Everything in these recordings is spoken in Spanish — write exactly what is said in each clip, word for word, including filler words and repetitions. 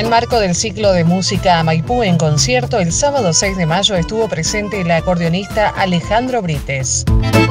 el marco del ciclo de música Maipú en concierto, el sábado seis de mayo estuvo presente el acordeonista Alejandro Brites.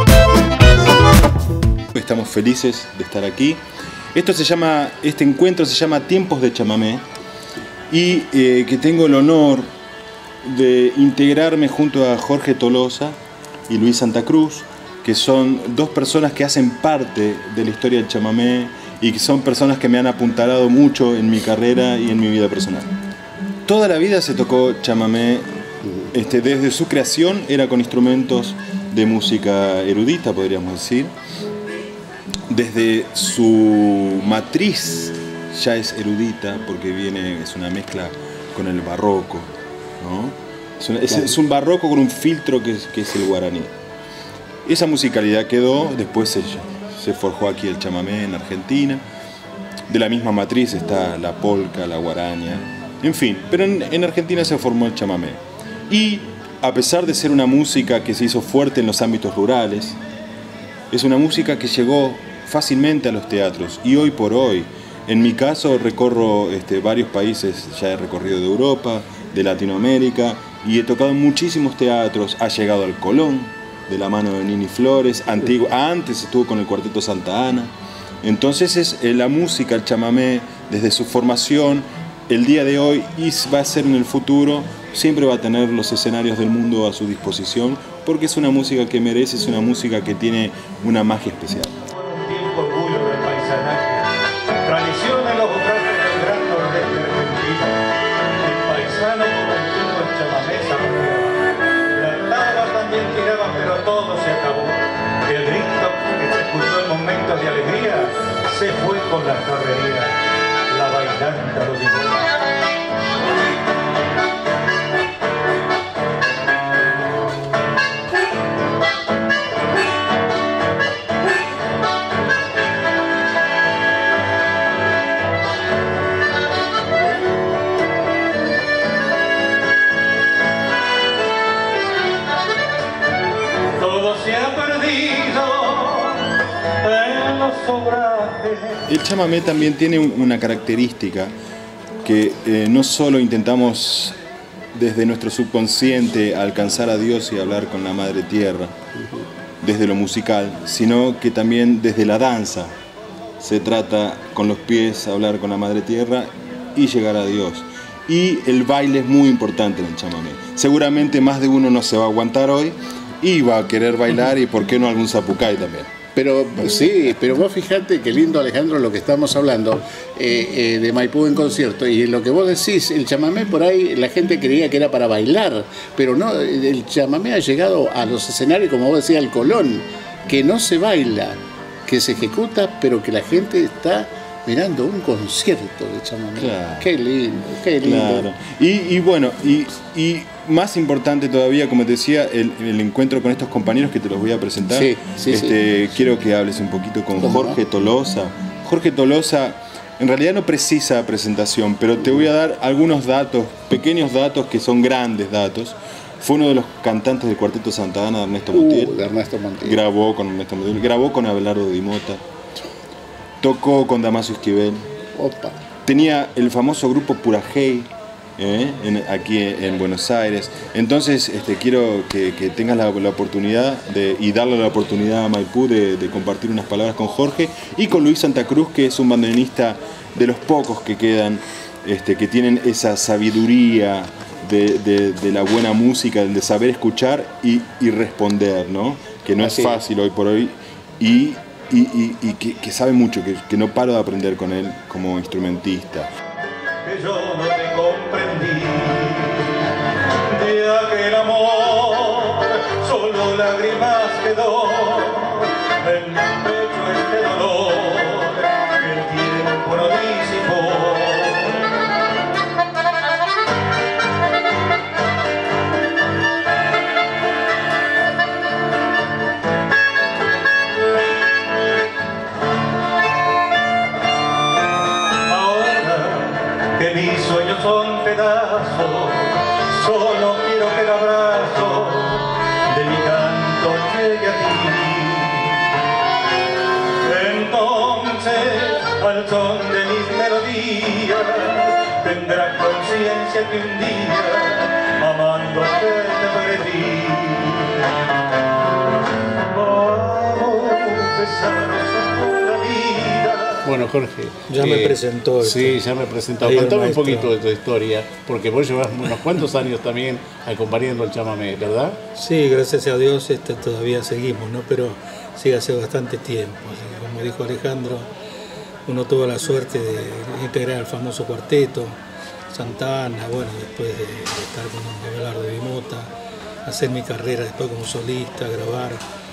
Estamos felices de estar aquí. Esto se llama, este encuentro se llama Tiempos de Chamamé y eh, que tengo el honor de integrarme junto a Jorge Tolosa y Luis Santa Cruz, que son dos personas que hacen parte de la historia del chamamé y que son personas que me han apuntalado mucho en mi carrera y en mi vida personal. Toda la vida se tocó chamamé, este, desde su creación era con instrumentos de música erudita, podríamos decir. Desde su matriz ya es erudita porque viene, es una mezcla con el barroco, ¿no? Es, una, es, es un barroco con un filtro que es, que es el guaraní. Esa musicalidad quedó, después se, se forjó aquí el chamamé en Argentina. De la misma matriz está la polca, la guaraña, en fin, pero en, en Argentina se formó el chamamé. Y a pesar de ser una música que se hizo fuerte en los ámbitos rurales, es una música que llegó fácilmente a los teatros y hoy por hoy, en mi caso recorro este, varios países, ya he recorrido de Europa, de Latinoamérica y he tocado en muchísimos teatros, ha llegado al Colón de la mano de Nini Flores, antiguo, antes estuvo con el Cuarteto Santa Ana, entonces es la música, el chamamé, desde su formación, el día de hoy y va a ser en el futuro, siempre va a tener los escenarios del mundo a su disposición porque es una música que merece, es una música que tiene una magia especial. Orgullo del paisanaje, tradición en los brazos del gran nordeste argentino, el paisano convertido en chamamé saboreaba. La taba también tiraba, pero todo se acabó. El grito que se escuchó en momentos de alegría se fue con la carrería. La bailanta lo dijo. El chamamé también tiene una característica que eh, no solo intentamos desde nuestro subconsciente alcanzar a Dios y hablar con la Madre Tierra, desde lo musical, sino que también desde la danza se trata con los pies hablar con la Madre Tierra y llegar a Dios. Y el baile es muy importante en el chamamé. Seguramente más de uno no se va a aguantar hoy y va a querer bailar y por qué no algún zapucay también. Pero sí, pero vos fijate qué lindo, Alejandro, lo que estamos hablando eh, eh, de Maipú en concierto. Y lo que vos decís, el chamamé por ahí la gente creía que era para bailar, pero no, el chamamé ha llegado a los escenarios, como vos decías, al Colón, que no se baila, que se ejecuta, pero que la gente está mirando un concierto de chamamé. Claro. Qué lindo, qué lindo. Claro. Y, y bueno, y, y más importante todavía, como te decía, el, el encuentro con estos compañeros que te los voy a presentar. Sí, sí, este, sí. Quiero que hables un poquito con Jorge no? Tolosa. Jorge Tolosa en realidad no precisa presentación, pero te voy a dar algunos datos, pequeños datos que son grandes datos. Fue uno de los cantantes del Cuarteto Santa Ana de Ernesto Montiel. Uh, de Ernesto Montiel. Grabó con Ernesto Montiel, grabó con Abelardo Di Mota. Tocó con Damaso Esquivel. Opa. Tenía el famoso grupo Purajey ¿eh? en, aquí en Buenos Aires. Entonces este, quiero que, que tengas la, la oportunidad de, y darle la oportunidad a Maipú de, de compartir unas palabras con Jorge y con Luis Santa Cruz, que es un bandoneonista de los pocos que quedan, este, que tienen esa sabiduría de, de, de la buena música, de saber escuchar y, y responder, ¿no? Que no Así es fácil hoy por hoy. Y Y, y, y que, que sabe mucho, que, que no paro de aprender con él como instrumentista. Que yo no te comprendí de aquel amor, solo lágrimas quedó en mi pecho este dolor que el tiempo no disipó. Mis sueños son pedazos, solo quiero que el abrazo de mi canto llegue a ti. Entonces, al son de mis melodías, tendrás conciencia que un día, amándote te perdí. Vamos, besaros por la vida. Bueno, Jorge. Ya me eh, presentó. Sí, esto. ya me presentó. Ahí el Contame un maestro. poquito de tu historia, porque vos llevas unos cuantos años también acompañando el chamamé, ¿verdad? Sí, gracias a Dios este, todavía seguimos, ¿no? Pero sí hace bastante tiempo. Así que, como dijo Alejandro, uno tuvo la suerte de integrar el famoso cuarteto, Santa Ana, bueno, después de, de estar con Abelardo Vimota, hacer mi carrera después como solista, grabar.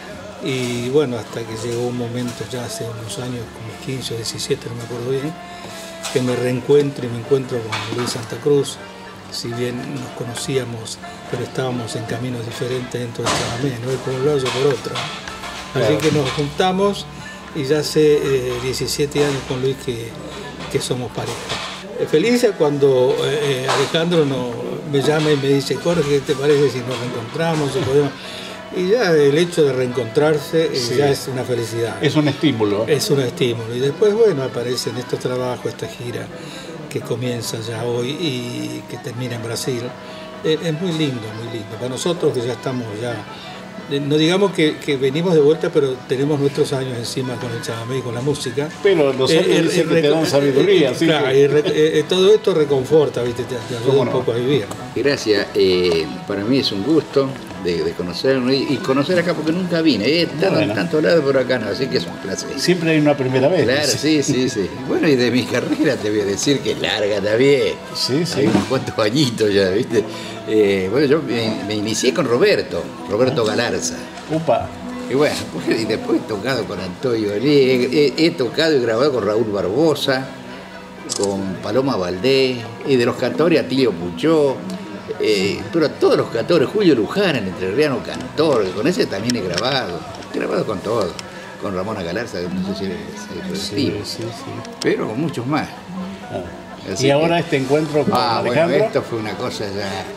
Y bueno, hasta que llegó un momento ya hace unos años, como quince o diecisiete, no me acuerdo bien, que me reencuentro y me encuentro con Luis Santa Cruz. Si bien nos conocíamos, pero estábamos en caminos diferentes dentro del chamamé, no él por un lado, yo por otro. Así Claro. que nos juntamos y ya hace eh, diecisiete años con Luis que, que somos pareja. Eh, Feliz cuando eh, Alejandro no, me llama y me dice, Jorge, ¿qué te parece si nos reencontramos? Si podemos? Y ya el hecho de reencontrarse eh, Sí. ya es una felicidad. Es un estímulo. Es un estímulo. Y después, bueno, aparecen estos trabajos, esta gira que comienza ya hoy y que termina en Brasil. Eh, Es muy lindo, muy lindo. Para nosotros que ya estamos ya, eh, no digamos que, que venimos de vuelta, pero tenemos nuestros años encima con el chamamé y con la música. Pero los años Eh, eh, dicen que eh, te dan eh, sabiduría, eh, así claro, que- y re- eh, eh, todo esto reconforta, ¿viste? Te, te ayuda ¿Cómo un no? poco a vivir, ¿no? Gracias, eh, para mí es un gusto de, de conocerlo y, y conocer acá porque nunca vine, he estado Bueno. en tantos lados pero acá no, así que es un placer. Siempre hay una primera vez. Claro, sí, sí, sí. Bueno, y de mi carrera te voy a decir que es larga también. Sí, sí. Hay unos cuantos añitos ya, ¿viste? Eh, bueno, yo me, me inicié con Roberto, Roberto Galarza. Upa. Y bueno, pues, y después he tocado con Antonio Olé, he, he- he tocado y grabado con Raúl Barbosa, con Paloma Valdés, y de los cantores Atilio Puchó, eh, pero todos los cantores, Julio Luján, el entrerriano cantor, con ese también he grabado, he grabado con todos, con Ramona Galarza, que no sé si es Sí, colectivo, sí, sí. pero con muchos más. Ah. Así Y que- ahora este encuentro con Ah, bueno, Alejandro. esto fue una cosa ya.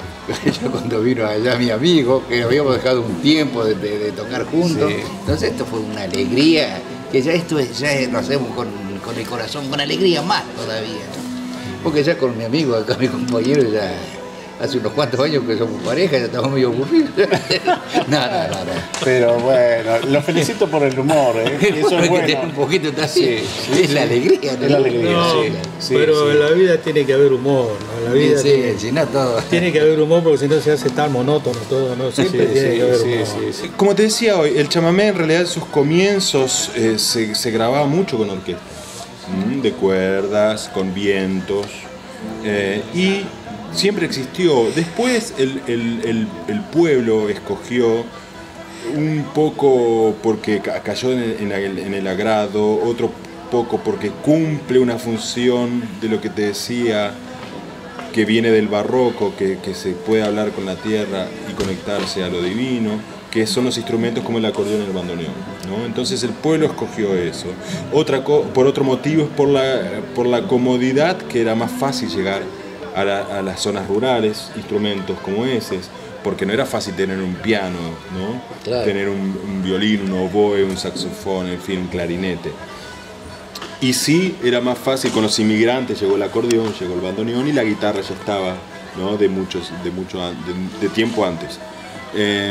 Yo cuando vino allá mi amigo, que habíamos dejado un tiempo de, de- de tocar juntos, Sí. entonces esto fue una alegría, que ya esto es- ya lo hacemos con, con el corazón, con alegría más todavía, ¿no? Porque ya con mi amigo acá, mi compañero, ya hace unos cuantos años que somos pareja, ya estamos medio aburridos. no, no, no, no. Pero bueno, lo felicito por el humor, ¿eh? Eso es Porque tiene un bueno. poquito también. Sí, sí, es la sí. alegría, ¿no? Es la alegría, No, sí, sí, pero sí. en la vida tiene que haber humor, ¿no? En la vida Sí, tiene, si no todo. tiene que haber humor porque si no se hace tan monótono todo, ¿no? Siempre Sí, tiene sí, que haber sí, humor. sí, sí. Como te decía hoy, el chamamé en realidad en sus comienzos eh, se, se grababa mucho con orquesta, ¿m? de cuerdas, con vientos, eh, y siempre existió. Después el, el- el- el pueblo escogió un poco porque ca- cayó en el, en el- en el agrado, otro poco porque cumple una función de lo que te decía, que viene del barroco, que, que se puede hablar con la tierra y conectarse a lo divino, que son los instrumentos como el acordeón y el bandoneón, ¿no? Entonces el pueblo escogió eso. Otra co- por otro motivo es por la, por la comodidad, que era más fácil llegar a, la- a las zonas rurales, instrumentos como ese, porque no era fácil tener un piano, ¿no? Claro. Tener un, un violín, un oboe, un saxofón, en fin, un clarinete. Y sí, era más fácil, con los inmigrantes llegó el acordeón, llegó el bandoneón y la guitarra ya estaba, ¿no? de, muchos, de, mucho, an- de, de tiempo antes. Eh,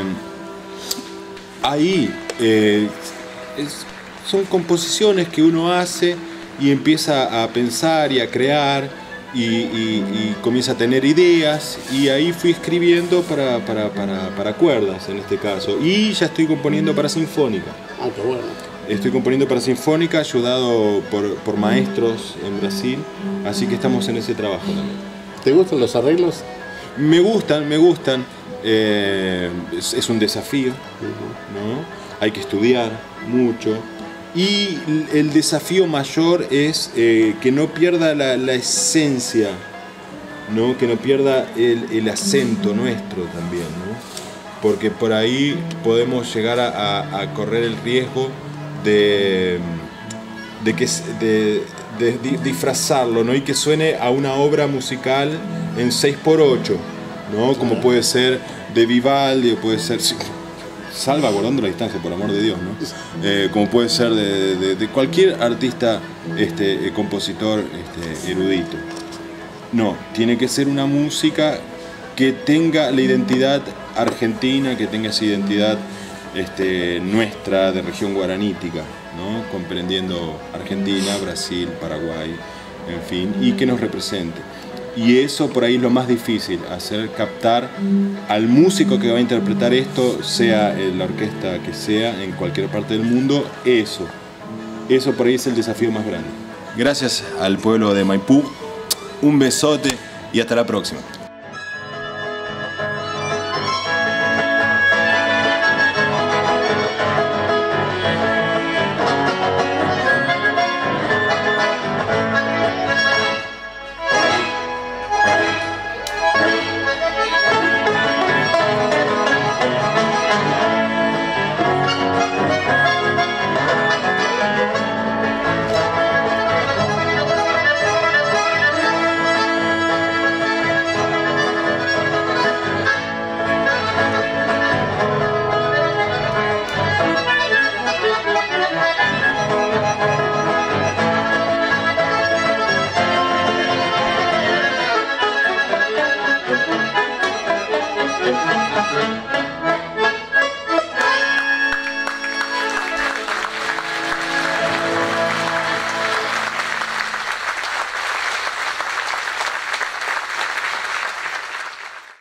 ahí eh, es- son composiciones que uno hace y empieza a pensar y a crear y, y- y comienza a tener ideas, y ahí fui escribiendo para, para, para, para cuerdas en este caso, y ya estoy componiendo para sinfónica. Ah, qué bueno. Estoy componiendo para Sinfónica, ayudado por, por maestros en Brasil, así que estamos en ese trabajo también. ¿Te gustan los arreglos? Me gustan, me gustan, eh, es, es un desafío, ¿no? Hay que estudiar mucho, y el desafío mayor es eh, que no pierda la, la esencia, ¿no? Que no pierda el, el acento nuestro también, ¿no? Porque por ahí podemos llegar a, a- a correr el riesgo de, de, que, de, de di- disfrazarlo, ¿no? Y que suene a una obra musical en seis por ocho, ¿no? Como puede ser de Vivaldi, o puede ser, salvaguardando la distancia, por amor de Dios, ¿no? Eh, como puede ser de, de- de cualquier artista, este, eh, compositor, este, erudito. No, tiene que ser una música que tenga la identidad argentina, que tenga esa identidad este, nuestra de región guaranítica, ¿no? Comprendiendo Argentina, Brasil, Paraguay, en fin, y que nos represente. Y eso por ahí es lo más difícil, hacer captar al músico que va a interpretar esto, sea la orquesta que sea, en cualquier parte del mundo, eso. Eso por ahí es el desafío más grande. Gracias al pueblo de Maipú, un besote y hasta la próxima. Thank you.